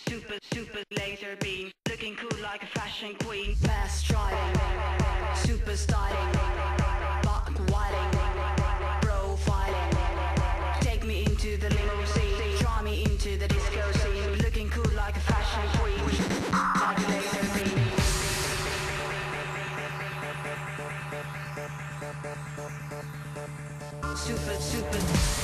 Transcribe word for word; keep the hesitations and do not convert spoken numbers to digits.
Super, super laser beam, looking cool like a fashion queen. Fast driving, super styling, buck whiting, profiling. Take me into the limousine, draw me into the disco scene. Looking cool like a fashion queen, like a laser beam. Super, super.